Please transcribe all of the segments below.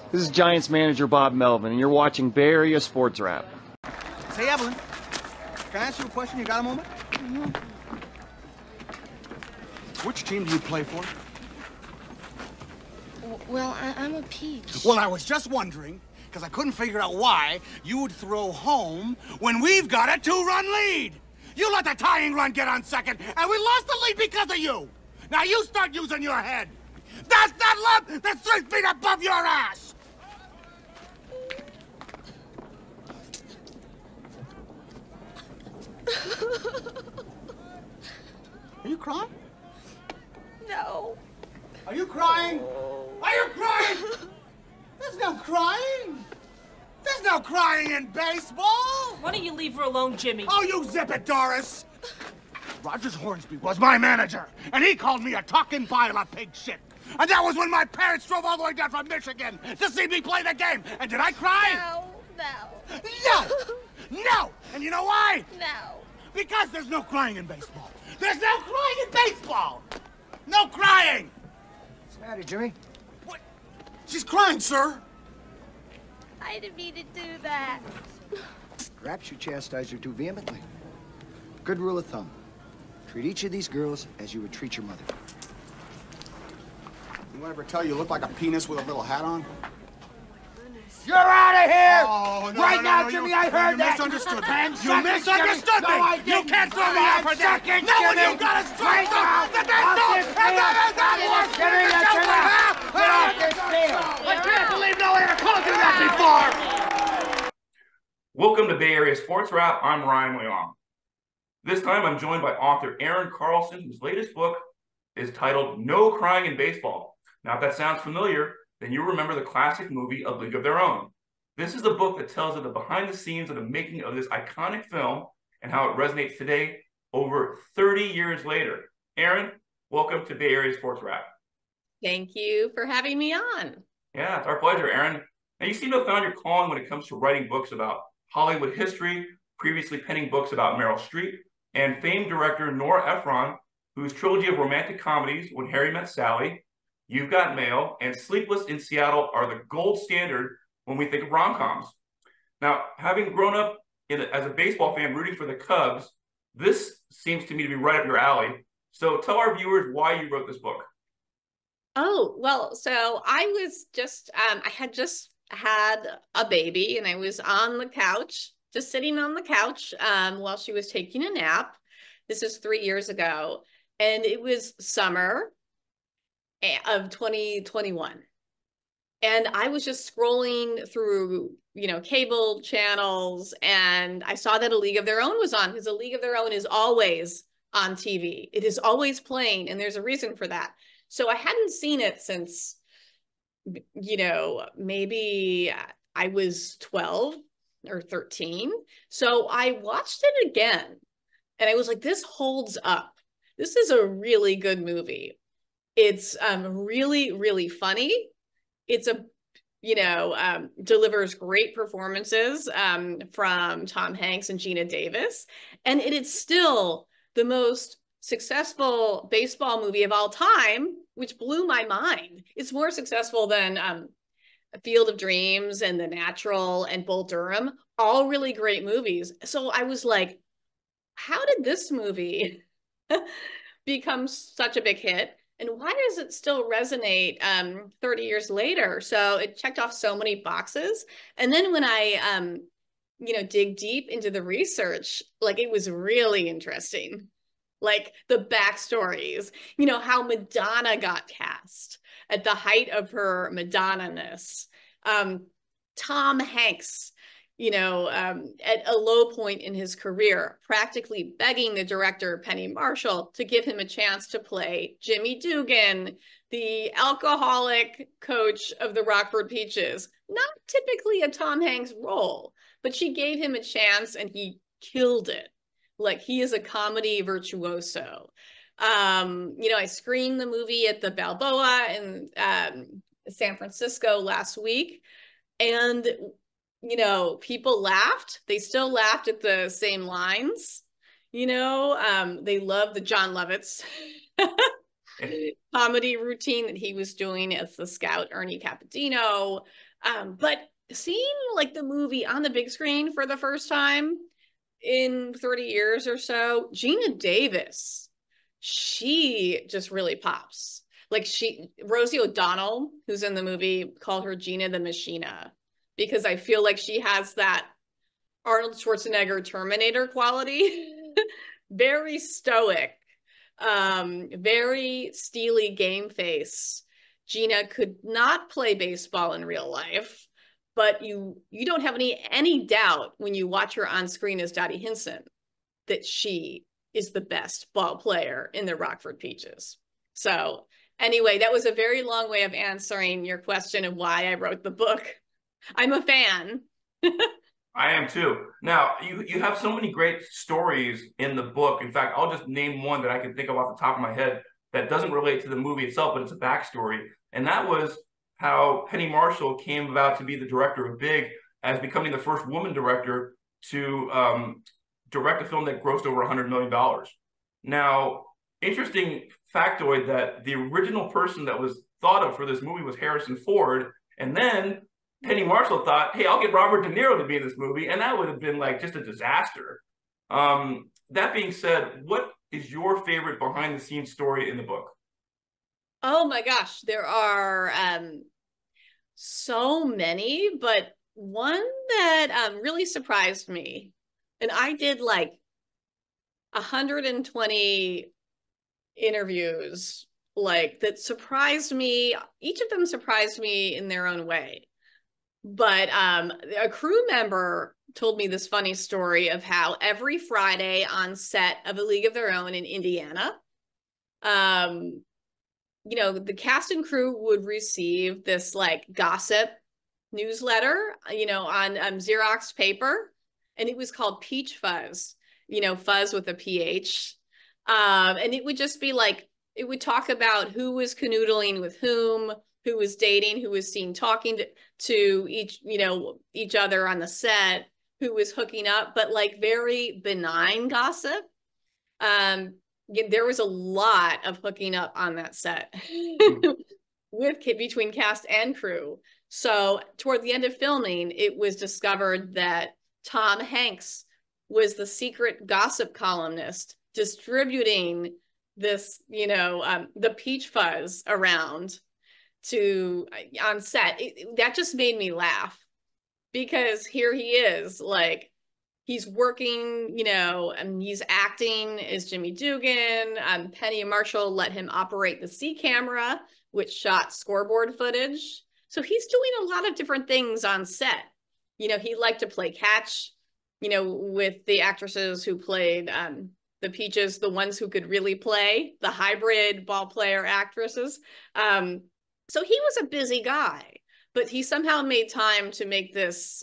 This is Giants manager Bob Melvin, and you're watching Bay Area Sports Wrap. Hey, Evelyn, can I ask you a question? You got a moment? Mm-hmm. Which team do you play for? Well, I'm a peach. Well, I was just wondering, because I couldn't figure out why you would throw home when we've got a 2-run lead. You let the tying run get on second, and we lost the lead because of you. Now you start using your head. That's that lump that's 3 feet above your ass. Are you crying? No. Are you crying? Are you crying? There's no crying. There's no crying in baseball. Why don't you leave her alone, Jimmy? Oh, you zip it, Doris. Rogers Hornsby was my manager, and he called me a talking pile of pig shit. And that was when my parents drove all the way down from Michigan to see me play the game. And did I cry? No. No! No! And you know why? No. Because there's no crying in baseball. There's no crying in baseball! No crying! What's the matter, Jimmy? What? She's crying, sir. I didn't mean to do that. Perhaps you chastised her too vehemently. Good rule of thumb. Treat each of these girls as you would treat your mother. Anyone ever tell you look like a penis with a little hat on? You're out of here! Oh, no, right no, now, no, Jimmy, you, I heard you that! Misunderstood me. You misunderstood me! No, I You didn't. can't throw me out for that! Seconds, No, when Jimmy. you got a strike Right now. that there's no... And that is not worth Jimmy, the get off this field! I can't believe no one ever called you that before! Welcome to Bay Area Sports Wrap. I'm Ryan Leong. This time I'm joined by author Erin Carlson, whose latest book is titled No Crying in Baseball. Now, if that sounds familiar, then you remember the classic movie A League of Their Own. This is the book that tells of the behind the scenes of the making of this iconic film and how it resonates today over 30 years later. Erin, welcome to Bay Area Sports Wrap. Thank you for having me on. Yeah, it's our pleasure, Erin. Now, you seem to have found your calling when it comes to writing books about Hollywood history, previously penning books about Meryl Streep, and famed director Nora Ephron, whose trilogy of romantic comedies, When Harry Met Sally, You've Got Mail, and Sleepless in Seattle are the gold standard when we think of rom-coms. Now, having grown up as a baseball fan rooting for the Cubs, this seems to me to be right up your alley. So tell our viewers why you wrote this book. Oh, well, so I was just, I had just had a baby and I was on the couch, just sitting on the couch while she was taking a nap. This is 3 years ago. And it was summer of 2021. And I was just scrolling through, cable channels, and I saw that A League of Their Own was on, because A League of Their Own is always on TV. It is always playing, and there's a reason for that. So I hadn't seen it since, maybe I was 12 or 13. So I watched it again, and I was like, this holds up. This is a really good movie. It's really, really funny. It's delivers great performances from Tom Hanks and Geena Davis. And it is still the most successful baseball movie of all time, which blew my mind. It's more successful than Field of Dreams and The Natural and Bull Durham, all really great movies. So I was like, how did this movie become such a big hit? And why does it still resonate 30 years later? So it checked off so many boxes. And then when I, dig deep into the research, like, it was really interesting. Like the backstories, how Madonna got cast at the height of her Madonna-ness. Tom Hanks, at a low point in his career, practically begging the director, Penny Marshall, to give him a chance to play Jimmy Dugan, the alcoholic coach of the Rockford Peaches. Not typically a Tom Hanks role, but she gave him a chance and he killed it. Like, he is a comedy virtuoso. I screened the movie at the Balboa in San Francisco last week, and people laughed. They still laughed at the same lines. They love the John Lovitz comedy routine that he was doing as the scout Ernie Cappuccino. But seeing like the movie on the big screen for the first time in 30 years or so, Geena Davis, she just really pops. Like Rosie O'Donnell, who's in the movie, called her Geena the Machina, because I feel like she has that Arnold Schwarzenegger Terminator quality. Very stoic, very steely game face. Geena could not play baseball in real life, but you don't have any doubt when you watch her on screen as Dottie Hinson that she is the best ball player in the Rockford Peaches. So anyway, that was a very long way of answering your question of why I wrote the book. I'm a fan. I am too. Now, you have so many great stories in the book. In fact, I'll just name one that I can think of off the top of my head that doesn't relate to the movie itself, but it's a backstory. And that was how Penny Marshall came about to be the director of Big, as becoming the first woman director to direct a film that grossed over $100 million. Now, interesting factoid that the original person that was thought of for this movie was Harrison Ford, and then Penny Marshall thought, hey, I'll get Robert De Niro to be in this movie, and that would have been like just a disaster. That being said, what is your favorite behind the scenes story in the book? Oh my gosh, there are so many, but one that really surprised me, and I did like 120 interviews like that surprised me. Each of them surprised me in their own way. But a crew member told me this funny story of how every Friday on set of A League of Their Own in Indiana, you know, the cast and crew would receive this like gossip newsletter, you know, on Xerox paper, and it was called Peach Fuzz, you know, fuzz with a PH. And it would just be like, it would talk about who was canoodling with whom, who was dating, who was seen talking to each, you know, each other on the set, who was hooking up, but like very benign gossip. There was a lot of hooking up on that set between cast and crew. So toward the end of filming, it was discovered that Tom Hanks was the secret gossip columnist distributing this, you know, the peach fuzz around to on set. That just made me laugh, because here he is, like, he's working, you know, and he's acting as Jimmy Dugan. Penny Marshall let him operate the C camera, which shot scoreboard footage. So he's doing a lot of different things on set. You know, he liked to play catch, you know, with the actresses who played the Peaches, the ones who could really play, the hybrid ball player actresses. So he was a busy guy, but he somehow made time to make this,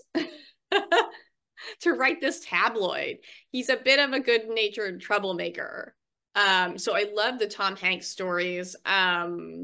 to write this tabloid. He's a bit of a good-natured troublemaker. So I love the Tom Hanks stories. I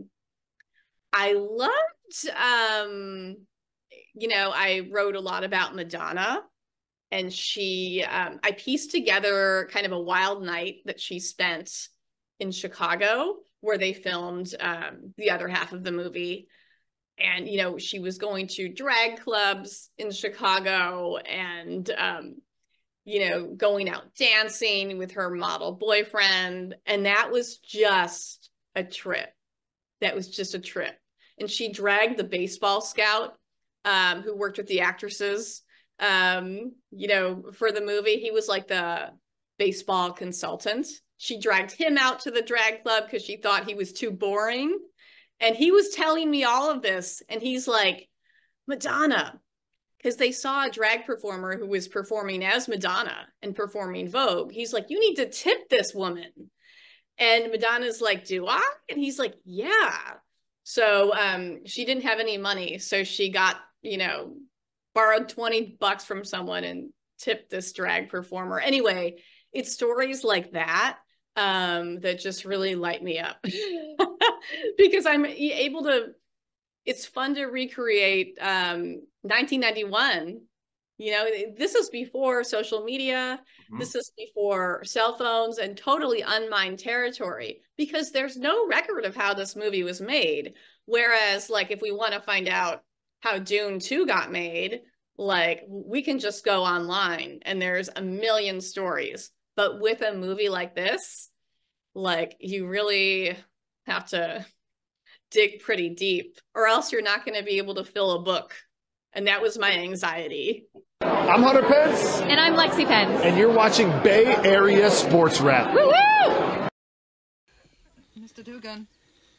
loved, you know, I wrote a lot about Madonna, and she, I pieced together kind of a wild night that she spent in Chicago, where they filmed the other half of the movie. And, you know, she was going to drag clubs in Chicago and, you know, going out dancing with her model boyfriend. And that was just a trip. That was just a trip. And she dragged the baseball scout who worked with the actresses, you know, for the movie. He was like the baseball consultant. She dragged him out to the drag club because she thought he was too boring. And he was telling me all of this. And he's like, Madonna, because they saw a drag performer who was performing as Madonna and performing Vogue. He's like, you need to tip this woman. And Madonna's like, do I? And he's like, yeah. So she didn't have any money. So she got, you know, borrowed $20 from someone and tipped this drag performer. Anyway, it's stories like that that just really light me up because I'm able to, it's fun to recreate 1991 You know, this is before social media. This is before cell phones and totally unmined territory, because there's no record of how this movie was made. Whereas, like, if we want to find out how Dune 2 got made, like, we can just go online and there's a million stories. But with a movie like this, like, you really have to dig pretty deep, or else you're not going to be able to fill a book. And that was my anxiety. I'm Hunter Pence. And I'm Lexi Pence. And you're watching Bay Area Sports Wrap. Woo-woo! Mr. Dugan.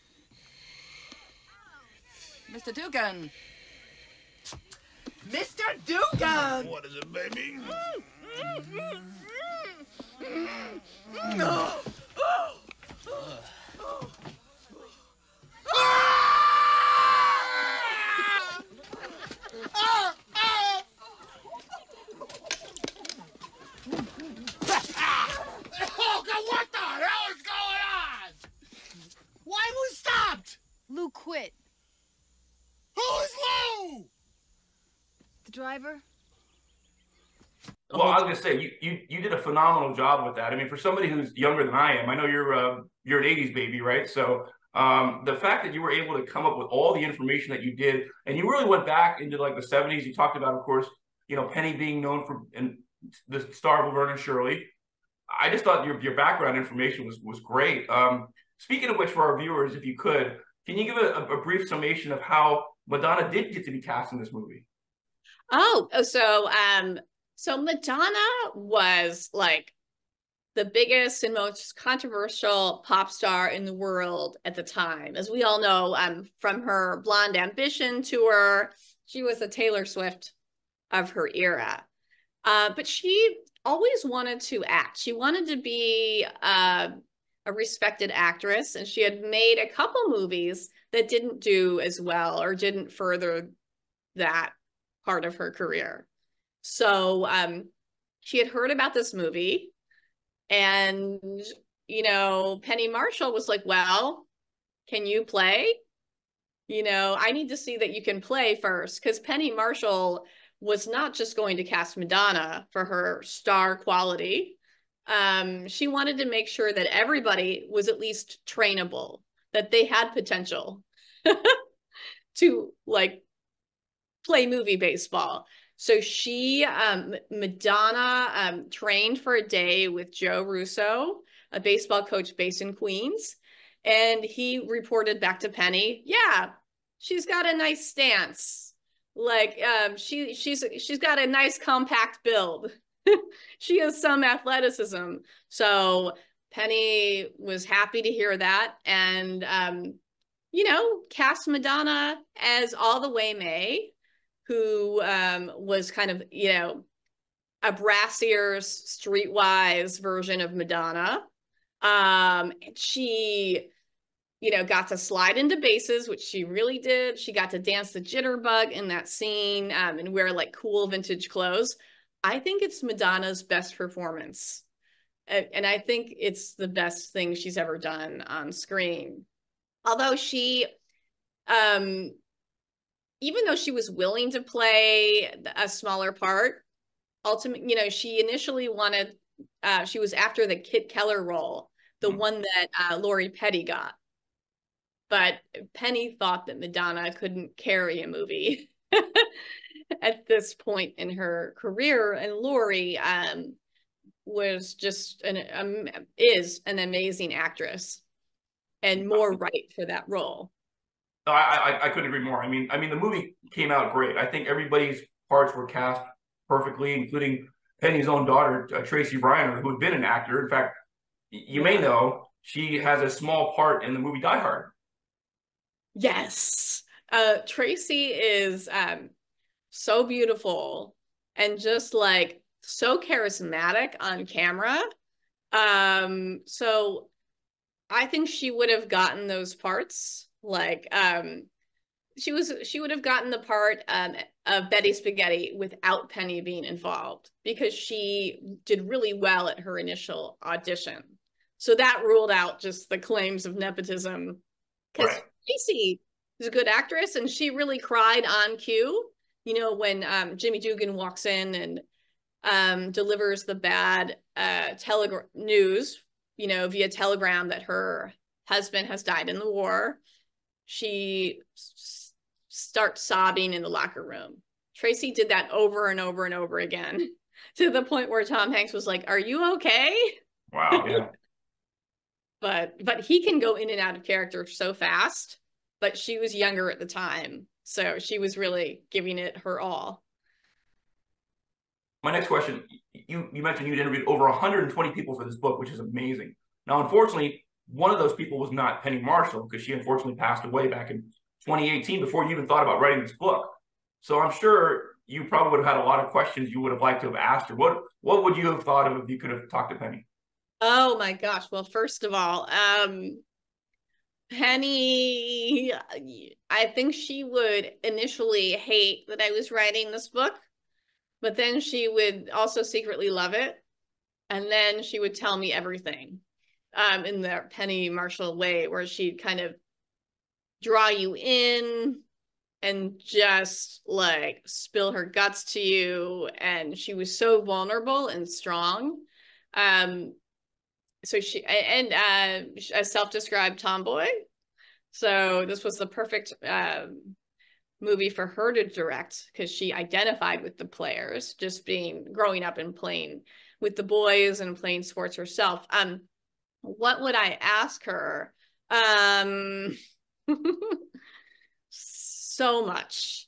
Mr. Dugan. Mr. Dugan! What is it, baby? Oh, God, what the hell is going on? Why we stopped? Lou quit. Who is Lou? The driver? Well, I was gonna say you did a phenomenal job with that. I mean, for somebody who's younger than I am, I know you're an '80s baby, right? So the fact that you were able to come up with all the information that you did, and you really went back into like the '70s. You talked about, of course, you know, Penny being known for the star of Laverne and Shirley. I just thought your background information was great. Speaking of which, for our viewers, if you could, can you give a brief summation of how Madonna did get to be cast in this movie? So Madonna was like the biggest and most controversial pop star in the world at the time. As we all know, from her Blonde Ambition tour, she was the Taylor Swift of her era. But she always wanted to act. She wanted to be a respected actress, and she had made a couple movies that didn't do as well or didn't further that part of her career. So she had heard about this movie, and, you know, Penny Marshall was like, well, can you play? You know, I need to see that you can play first, because Penny Marshall was not just going to cast Madonna for her star quality. She wanted to make sure that everybody was at least trainable, that they had potential to like play movie baseball. So she, Madonna, trained for a day with Joe Russo, a baseball coach based in Queens. And he reported back to Penny, yeah, she's got a nice stance. Like, she's got a nice compact build. She has some athleticism. So Penny was happy to hear that. And, you know, cast Madonna as All the Way May, who was kind of, you know, a brassier, streetwise version of Madonna. And she, you know, got to slide into bases, which she really did. She got to dance the jitterbug in that scene and wear like cool vintage clothes. I think it's Madonna's best performance. And I think it's the best thing she's ever done on screen. Although she, even though she was willing to play a smaller part, ultimately, you know, she initially wanted, she was after the Kit Keller role, the one that Lori Petty got. But Penny thought that Madonna couldn't carry a movie at this point in her career. And Lori was just is an amazing actress and more right for that role. I couldn't agree more. I mean, the movie came out great. I think everybody's parts were cast perfectly, including Penny's own daughter, Tracy Reiner, who had been an actor. In fact, you may know she has a small part in the movie Die Hard. Yes. Tracy is so beautiful and just like so charismatic on camera. So I think she would have gotten those parts. Like she would have gotten the part of Betty Spaghetti without Penny being involved, because she did really well at her initial audition. So that ruled out just the claims of nepotism, because Tracy is a good actress and she really cried on cue. you know, when Jimmy Dugan walks in and delivers the bad news, you know, via telegram that her husband has died in the war, she starts sobbing in the locker room. Tracy did that over and over and over again to the point where Tom Hanks was like, "Are you okay?" Wow, yeah. But he can go in and out of character so fast. But she was younger at the time, so she was really giving it her all. My next question, you mentioned you'd interviewed over 120 people for this book, which is amazing. Now, unfortunately, one of those people was not Penny Marshall, because she unfortunately passed away back in 2018 before you even thought about writing this book. So I'm sure you probably would have had a lot of questions you would have liked to have asked her. What would you have thought of if you could have talked to Penny? Oh my gosh. Well, first of all, Penny, I think she would initially hate that I was writing this book, but then she would also secretly love it. And then she would tell me everything in the Penny Marshall way, where she'd kind of draw you in and just like spill her guts to you. And she was so vulnerable and strong. So she, and a self-described tomboy. So this was the perfect movie for her to direct, because she identified with the players, just growing up and playing with the boys and playing sports herself. What would I ask her? So much.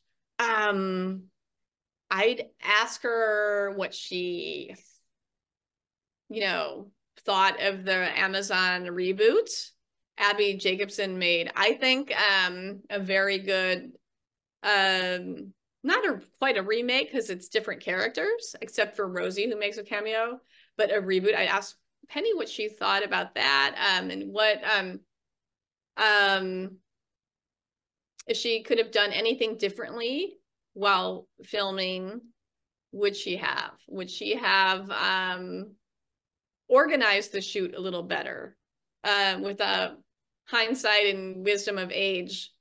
I'd ask her what she, you know, thought of the Amazon reboot. Abby Jacobson made, I think, a very good, not quite a remake, because it's different characters, except for Rosie, who makes a cameo, but a reboot. I asked Penny what she thought about that, and what if she could have done anything differently while filming. Would she have? Would she have organized the shoot a little better, with a hindsight and wisdom of age?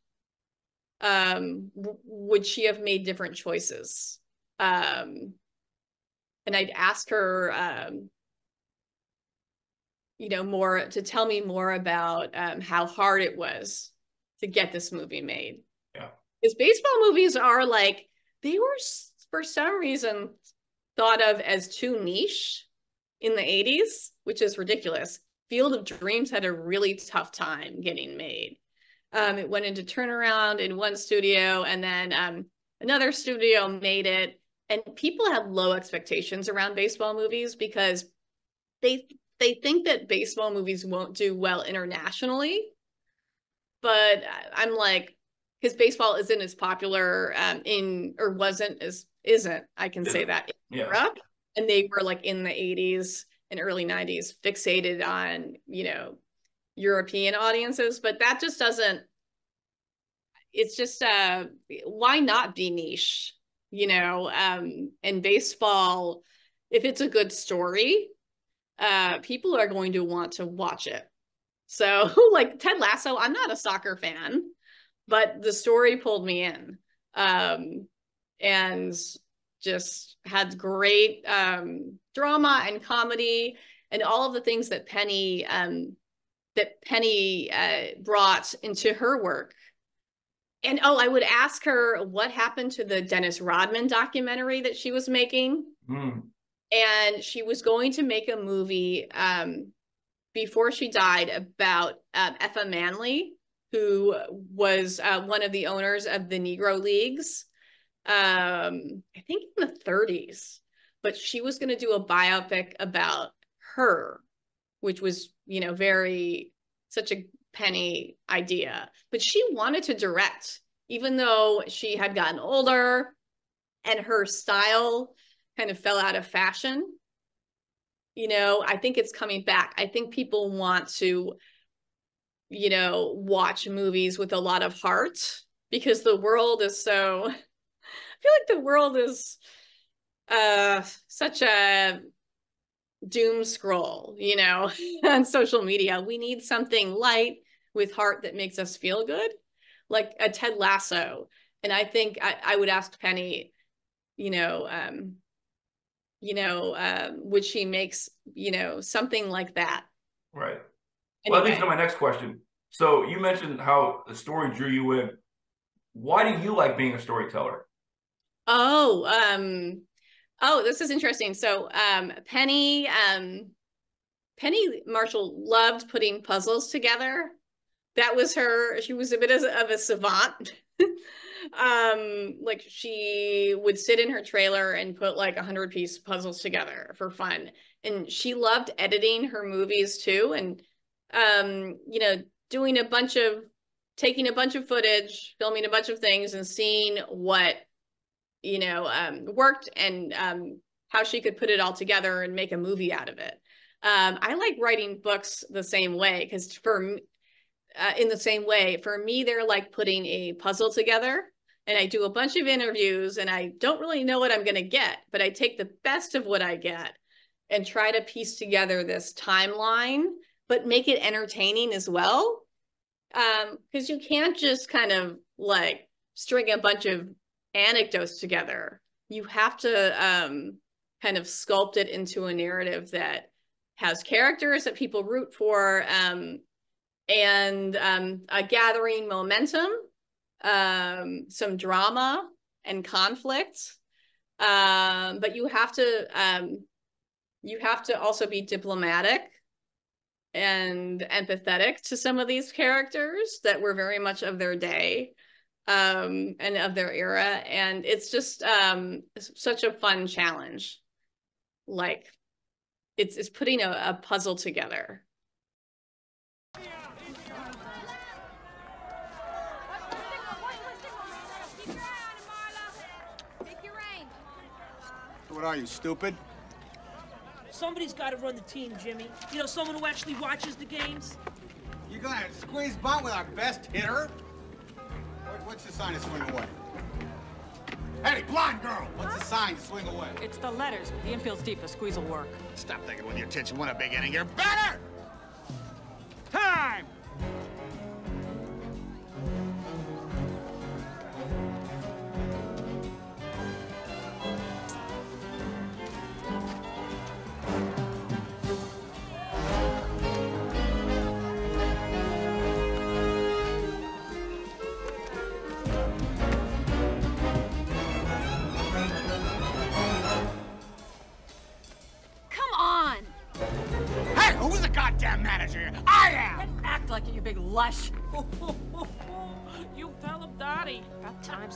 Would she have made different choices? And I'd ask her, you know, more to tell me more about how hard it was to get this movie made. Yeah. Because baseball movies are like, they were for some reason thought of as too niche in the 80s, which is ridiculous. Field of Dreams had a really tough time getting made. It went into turnaround in one studio, and then another studio made it. And people have low expectations around baseball movies, because they think that baseball movies won't do well internationally. But I'm like, because baseball isn't as popular isn't, I can say that, in Europe. And they were like in the 80s and early 90s fixated on, you know, European audiences, but that just doesn't, it's just, why not be niche, you know? And baseball, if it's a good story, people are going to want to watch it. So like Ted Lasso, I'm not a soccer fan, but the story pulled me in, and just had great drama and comedy and all of the things that Penny brought into her work. And I would ask her what happened to the Dennis Rodman documentary that she was making. And she was going to make a movie before she died about Effa Manley, who was one of the owners of the Negro Leagues, I think in the 30s. But she was going to do a biopic about her, which was, you know, such a Penny idea. But she wanted to direct, even though she had gotten older and her style kind of fell out of fashion. You know, I think it's coming back. I think people want to, you know, watch movies with a lot of heart, because the world is so, I feel like the world is such a doom scroll, you know, on social media. We need something light with heart that makes us feel good, like a Ted Lasso. And I think I would ask Penny, would she makes, something like that? Right. Well, that leads Anyway. to my next question. So you mentioned how the story drew you in. Why do you like being a storyteller? This is interesting. So Penny Marshall loved putting puzzles together. That was her. She was a bit of a savant. Like she would sit in her trailer and put like 100-piece puzzles together for fun. And she loved editing her movies too. And, taking a bunch of footage, filming a bunch of things and seeing what, worked and how she could put it all together and make a movie out of it. I like writing books the same way because in the same way, for me, they're like putting a puzzle together, and I do a bunch of interviews and I don't really know what I'm going to get, but I take the best of what I get and try to piece together this timeline, but make it entertaining as well. Because you can't just kind of like string a bunch of anecdotes together. You have to kind of sculpt it into a narrative that has characters that people root for, and a gathering momentum, some drama and conflict. But you have to also be diplomatic and empathetic to some of these characters that were very much of their day, and of their era. And it's just such a fun challenge. Like it's putting a puzzle together. What are you, stupid? Somebody's got to run the team, Jimmy. Someone who actually watches the games. You gonna squeeze bunt with our best hitter? What's the sign to swing away? Hey, blonde girl! What's the sign to swing away? It's the letters. The infield's deep. A squeeze will work. Stop thinking with your tits. You want a big inning. You're better! Time! Who's the goddamn manager here? I am! Act like it, you big lush. You tell him, Daddy. About time,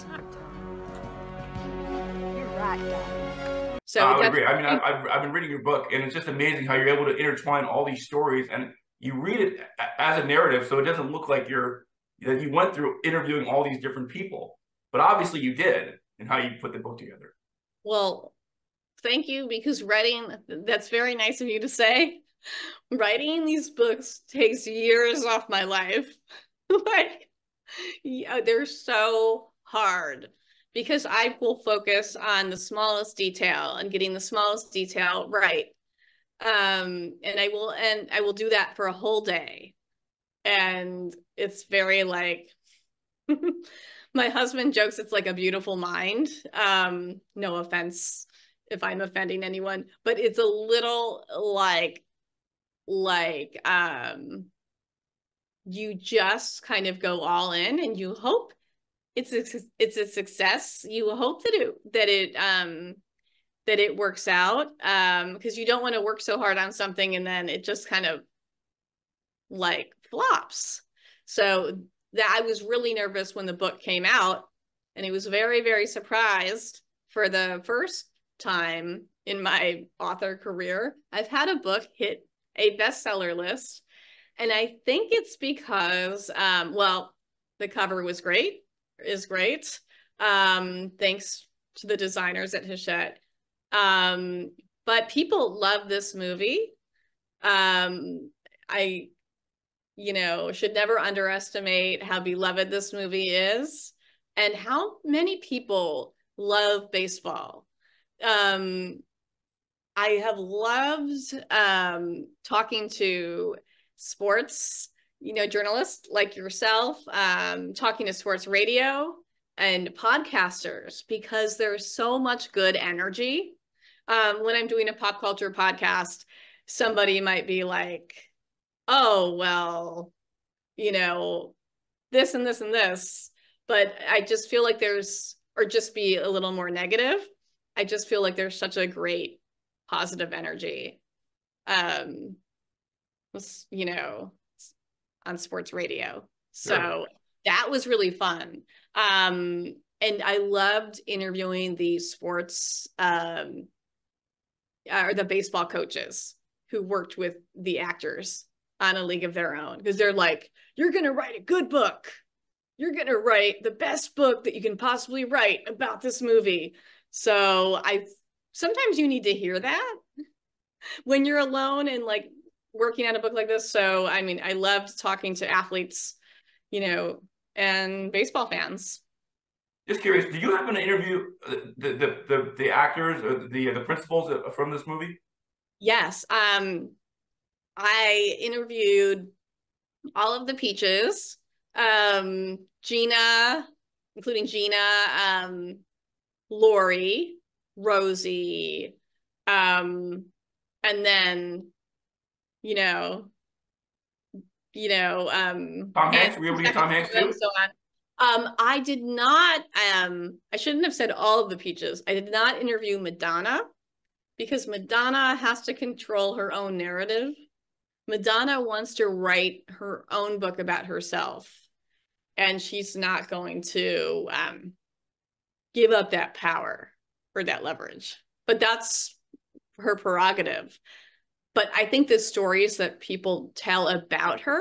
You're right, Daddy. So I would agree. I mean, I've been reading your book, and it's just amazing how you're able to intertwine all these stories, and you read it as a narrative, so it doesn't look like you went through interviewing all these different people. But obviously you did, in how you put the book together. Well, thank you, because writing, that's very nice of you to say. Writing these books takes years off my life. Like, they're so hard because I will focus on the smallest detail and getting the smallest detail right. And I will do that for a whole day. And it's very like, my husband jokes it's like a beautiful mind. No offense if I'm offending anyone, but it's a little like you just kind of go all in and you hope it's a success. You hope that it works out, because you don't want to work so hard on something and then it just kind of like flops. So that I was really nervous when the book came out, and I was very, very surprised for the first time in my author career. I've had a book hit a bestseller list, and I think it's because, well, the cover is great. Thanks to the designers at Hachette. But people love this movie. I should never underestimate how beloved this movie is and how many people love baseball. I have loved talking to sports, journalists like yourself, talking to sports radio, and podcasters, because there's so much good energy. When I'm doing a pop culture podcast, somebody might be like, oh, well, you know, this and this and this, but I just feel like or just be a little more negative. I just feel like there's such a great positive energy, you know, on sports radio. So that was really fun. And I loved interviewing the sports, or the baseball coaches who worked with the actors on A League of Their Own, because they're like, you're going to write a good book. You're going to write the best book that you can possibly write about this movie. So sometimes you need to hear that when you're alone and like working on a book like this. So, I mean, I loved talking to athletes, you know, and baseball fans. Just curious, did you happen to interview the actors or the principals from this movie? Yes. I interviewed all of the Peaches, Geena, including Geena, Lori, Rosie, and then, Tom Hanks. Were you able to get Tom Hanks too? So on. I did not, I shouldn't have said all of the Peaches. I did not interview Madonna, because Madonna has to control her own narrative. Madonna wants to write her own book about herself, and she's not going to give up that power or that leverage. But that's her prerogative. But I think the stories that people tell about her,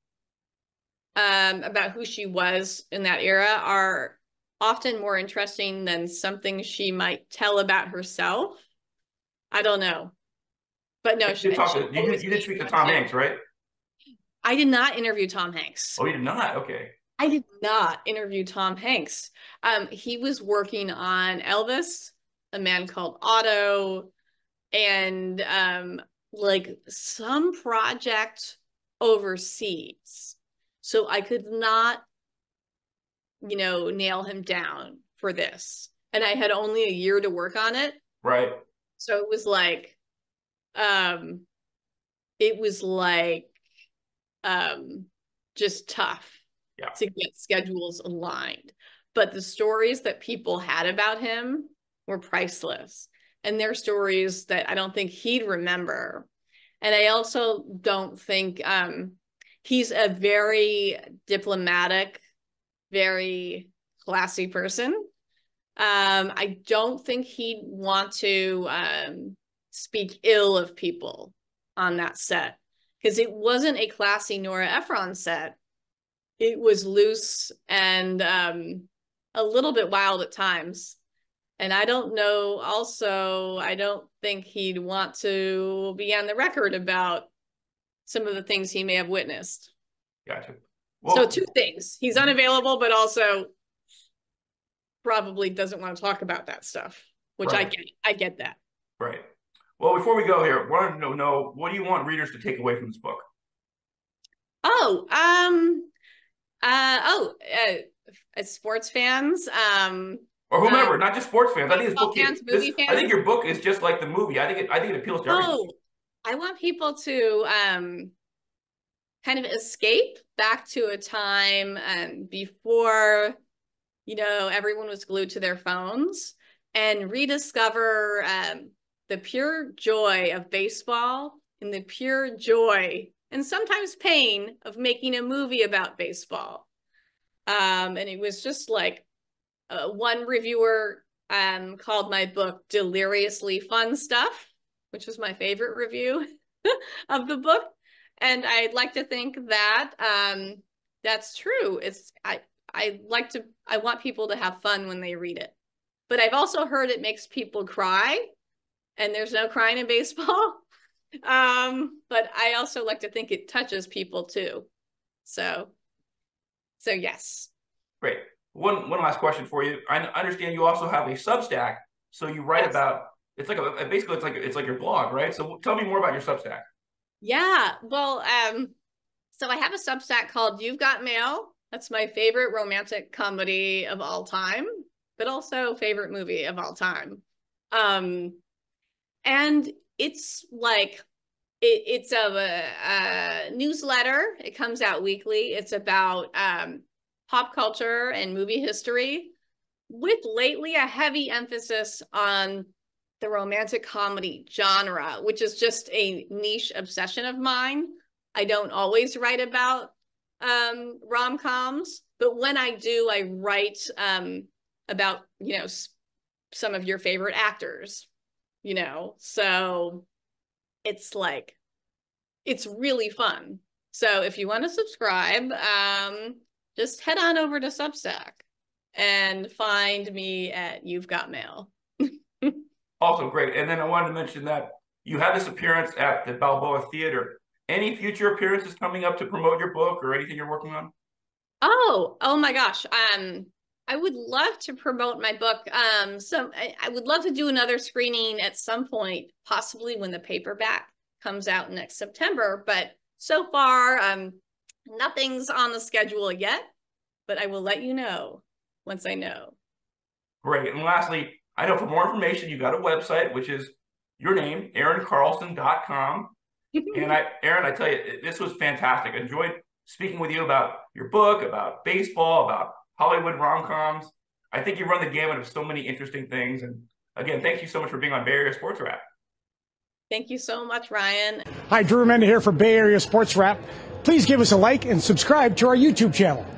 about who she was in that era, are often more interesting than something she might tell about herself. I don't know. But no, you did speak to Tom Hanks, right? I did not interview Tom Hanks. Oh, you did not? Okay. I did not interview Tom Hanks. He was working on Elvis, A Man Called Otto, and like some project overseas. So I could not, nail him down for this. And I had only a year to work on it. Right. So it was like, just tough to get schedules aligned. But the stories that people had about him were priceless. And they're stories that I don't think he'd remember. And I also don't think he's a very diplomatic, very classy person. I don't think he'd want to speak ill of people on that set, because it wasn't a classy Nora Ephron set. It was loose and a little bit wild at times. And I don't know, also, I don't think he'd want to be on the record about some of the things he may have witnessed. Gotcha. Well, so two things. He's unavailable, but also probably doesn't want to talk about that stuff, which right. I get that. Right. Well, before we go here, I want to know, what do you want readers to take away from this book? As sports fans, or whomever, not just sports fans. I think movie fans. I think your book is just like the movie. I think it appeals to everyone. I want people to kind of escape back to a time before, everyone was glued to their phones, and rediscover the pure joy of baseball and the pure joy and sometimes pain of making a movie about baseball. And it was just like one reviewer called my book Deliriously Fun Stuff, which was my favorite review of the book. And I'd like to think that that's true. I want people to have fun when they read it. But I've also heard it makes people cry, and there's no crying in baseball. But I also like to think it touches people too. So yes. Great. One last question for you. I understand you also have a Substack. So you write about, it's like it's like your blog, right? So tell me more about your Substack. Yeah. Well, so I have a Substack called You've Got Mail, That's my favorite romantic comedy of all time, but also favorite movie of all time. And it's like, it's a newsletter. It comes out weekly. It's about pop culture and movie history, with lately a heavy emphasis on the romantic comedy genre, which is just a niche obsession of mine. I don't always write about rom-coms, but when I do, I write about, you know, some of your favorite actors, you know, so it's like, it's really fun. So if you want to subscribe, just head on over to Substack and find me at You've Got Mail. Also great. And then I wanted to mention that you had this appearance at the Balboa Theater. Any future appearances coming up to promote your book or anything you're working on? Oh my gosh. I would love to promote my book. I would love to do another screening at some point, possibly when the paperback comes out next September. But so far, nothing's on the schedule yet, but I will let you know once I know. Great. And lastly, I know for more information, you got a website, which is your name, erincarlson.com. And Erin, I tell you, this was fantastic. I enjoyed speaking with you about your book, about baseball, about Hollywood rom-coms. I think you run the gamut of so many interesting things. And again, thank you so much for being on Bay Area Sports Wrap. Thank you so much, Ryan. Hi, Drew Remenda here for Bay Area Sports Wrap. Please give us a like and subscribe to our YouTube channel.